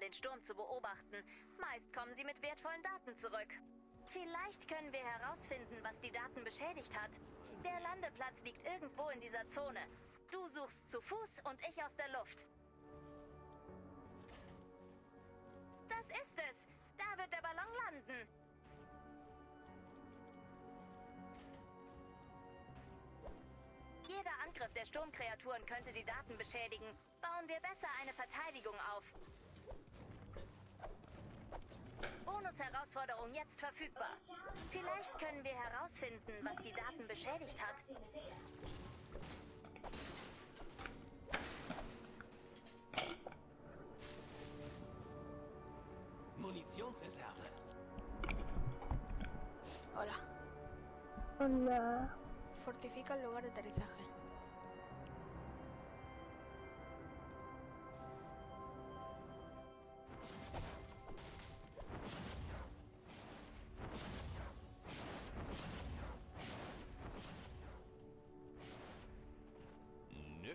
den Sturm zu beobachten. Meist kommen sie mit wertvollen Daten zurück. Vielleicht können wir herausfinden, was die Daten beschädigt hat. Der Landeplatz liegt irgendwo in dieser Zone. Du suchst zu Fuß und ich aus der Luft. Das ist es. Da wird der Ballon landen. Jeder Angriff der Sturmkreaturen könnte die Daten beschädigen. Bauen wir besser eine Verteidigung auf. Bonus-Herausforderung jetzt verfügbar. Vielleicht können wir herausfinden, was die Daten beschädigt hat. Munitionsreserve. Hola. Hola. Fortifica el lugar de aterrizaje. Nö.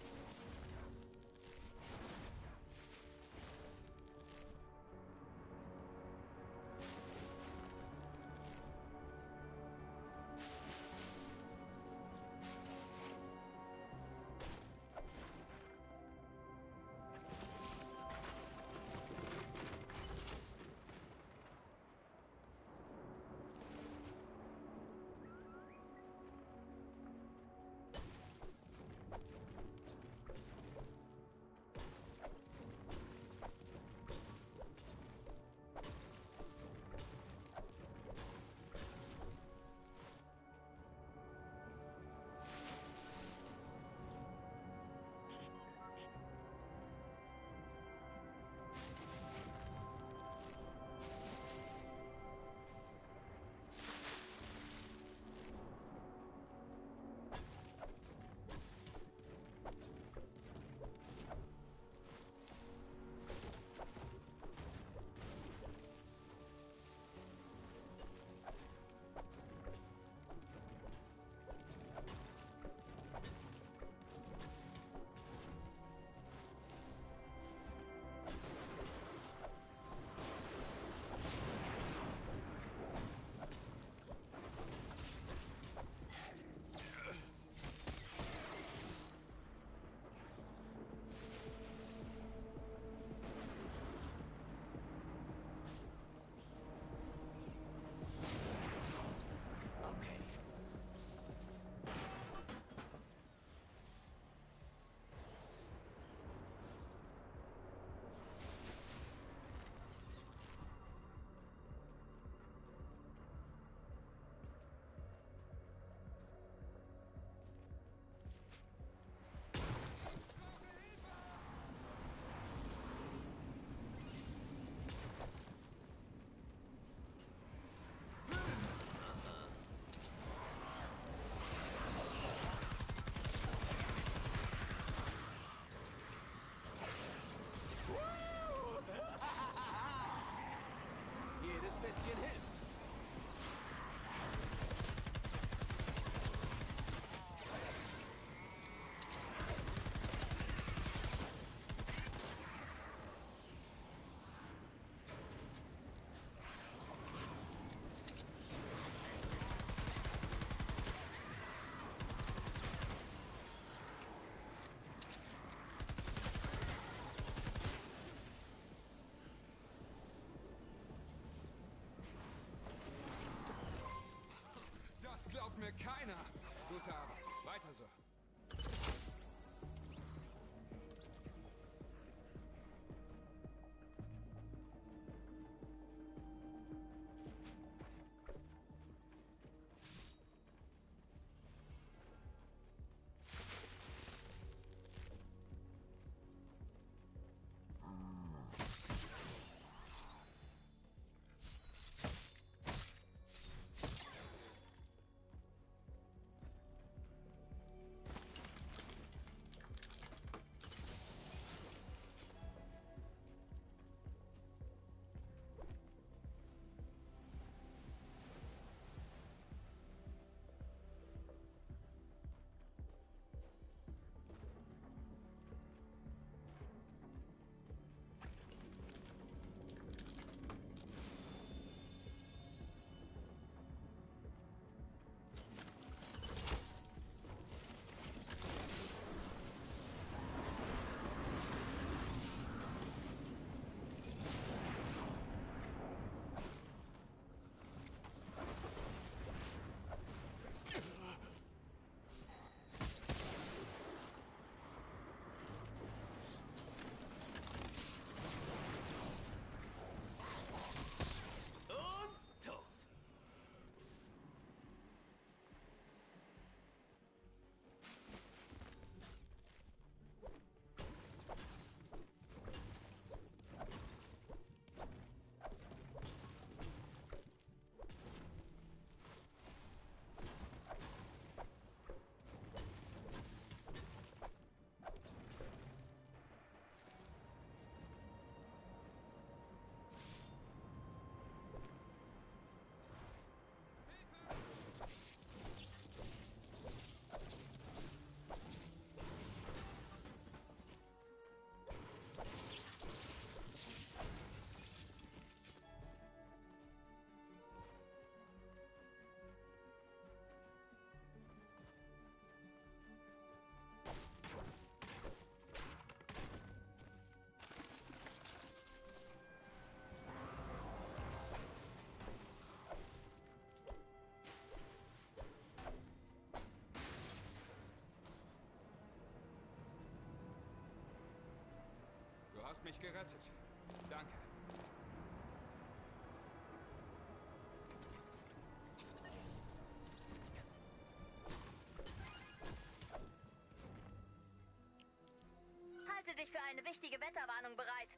Jedes bisschen hilft. Das glaubt mir keiner. Gute Arbeit. Weiter so. hast mich gerettet. Danke. Halte dich für eine wichtige Wetterwarnung bereit.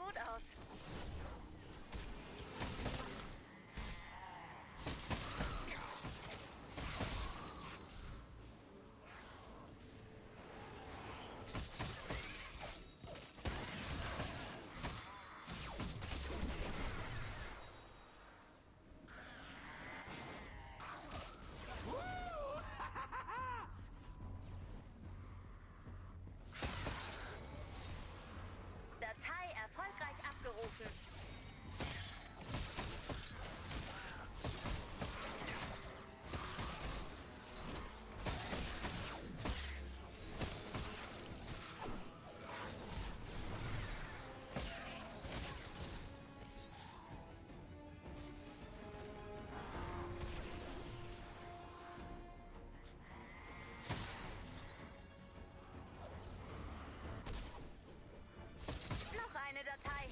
gut aus. Datei erfolgreich abgerufen. Noch eine Datei.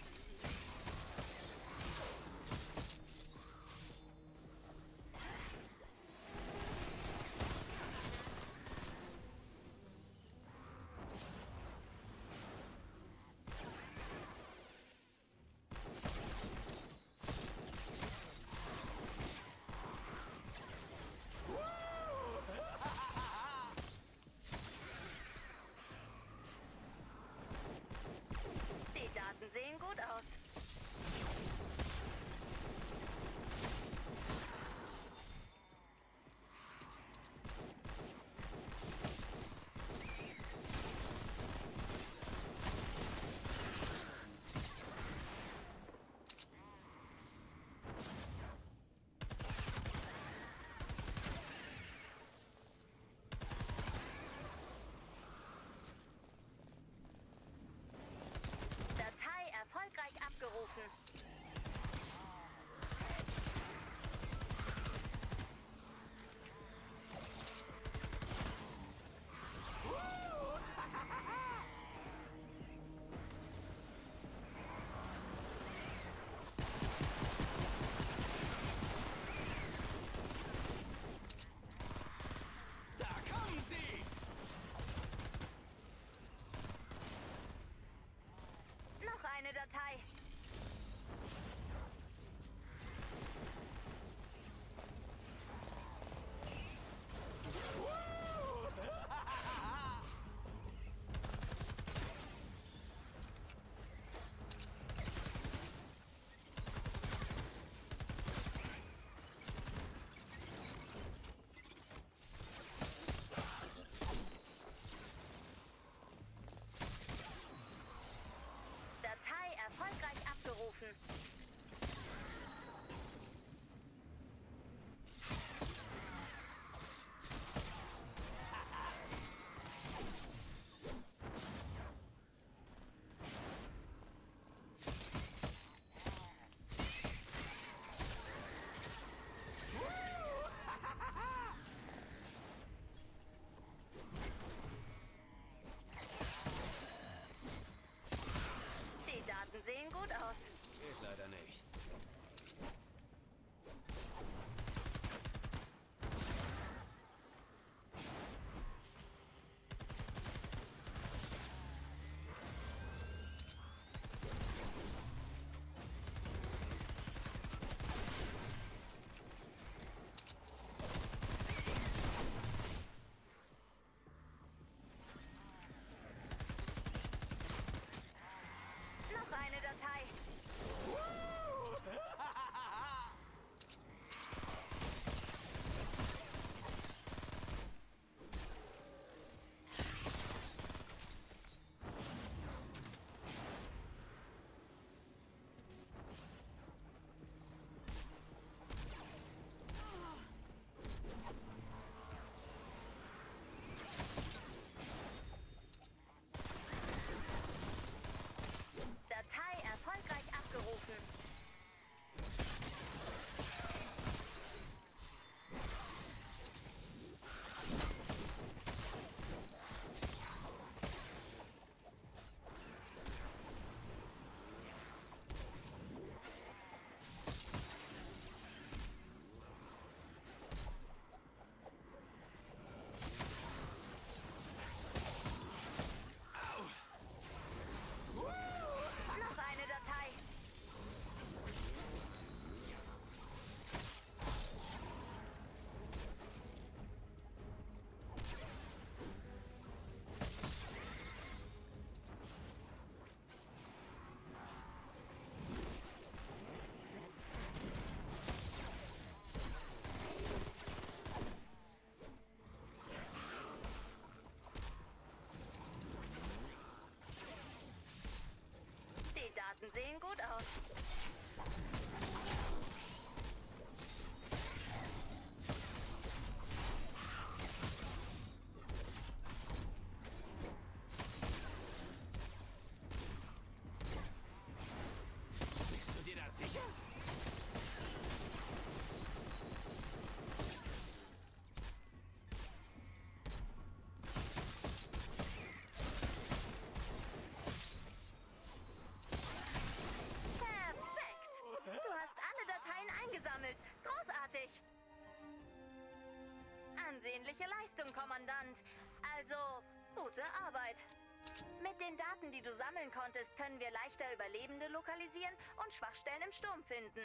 Die Daten sehen gut aus. Datei erfolgreich abgerufen. Da kommen sie! Noch eine Datei. Datei erfolgreich abgerufen. Die Daten sehen gut aus. Geht leider nicht. Noch eine Datei. außergewöhnliche Leistung, Kommandant. Also, gute Arbeit. Mit den Daten, die du sammeln konntest, können wir leichter Überlebende lokalisieren und Schwachstellen im Sturm finden.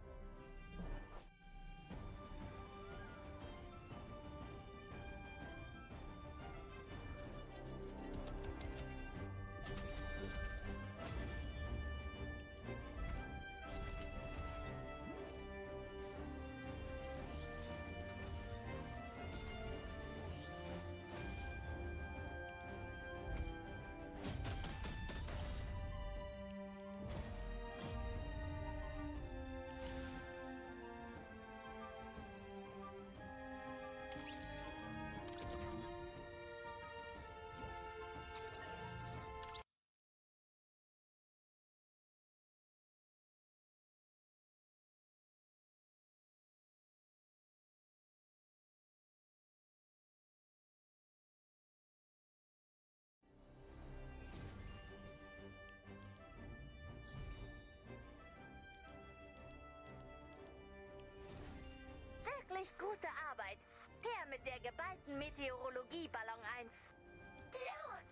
Wirklich gute Arbeit. Her mit der geballten Meteorologie, Ballon 1. Blut!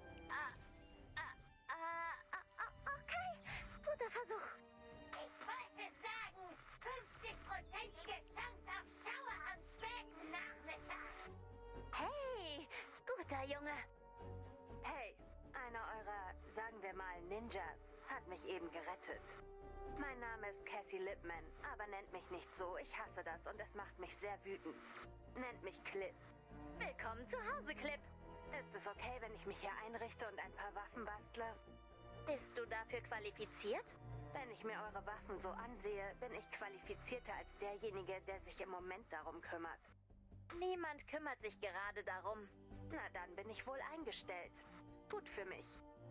Okay. Guter Versuch. Ich wollte sagen, 50%ige Chance auf Schauer am späten Nachmittag. Hey, guter Junge. Hey, einer eurer, sagen wir mal, Ninjas hat mich eben gerettet. Mein Name ist Cassie Lipman, aber nennt mich nicht so. Ich hasse das und es macht mich sehr wütend. Nennt mich Clip. Willkommen zu Hause, Clip. Ist es okay, wenn ich mich hier einrichte und ein paar Waffen bastle? Bist du dafür qualifiziert? Wenn ich mir eure Waffen so ansehe, bin ich qualifizierter als derjenige, der sich im Moment darum kümmert. Niemand kümmert sich gerade darum. Na, dann bin ich wohl eingestellt. Gut für mich.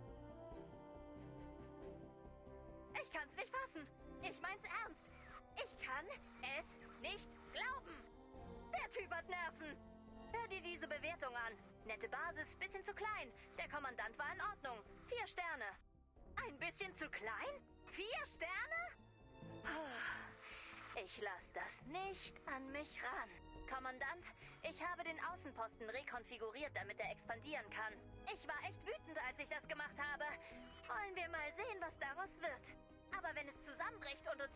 Ich kann's nicht fassen. Ich mein's ernst. Ich kann es nicht glauben. Der Typ hat Nerven. Hör dir diese Bewertung an. Nette Basis, bisschen zu klein. Der Kommandant war in Ordnung. 4 Sterne. Ein bisschen zu klein? 4 Sterne? Ich lass das nicht an mich ran. Kommandant, ich habe den Außenposten rekonfiguriert, damit er expandieren kann. Ich war echt wütend, als ich das gemacht habe. Wollen wir mal sehen, was daraus wird. Aber wenn es zusammenbricht und uns